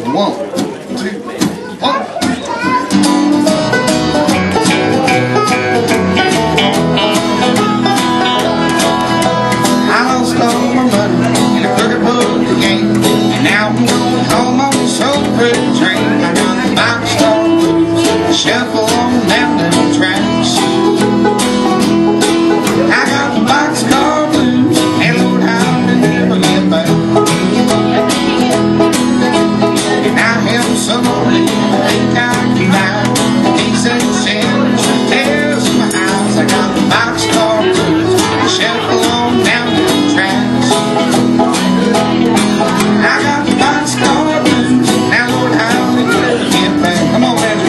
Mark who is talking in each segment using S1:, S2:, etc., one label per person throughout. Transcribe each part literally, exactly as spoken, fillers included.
S1: One, two, one. I lost all my money in a crooked poker game, and now I'm going home on this old pretty train. I got the Boxcar blues, shuffle on down them tracks. I got the Boxcar blues, and Lord, how to never get back. And I have somebody that ain't got me now. Decent sins and tears in my eyes. I got the Boxcar blues, shuffle on down them tracks. I got the Boxcar blues, now Lord, how to never get back. Come on, man.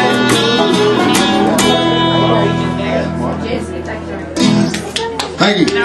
S1: Thank you.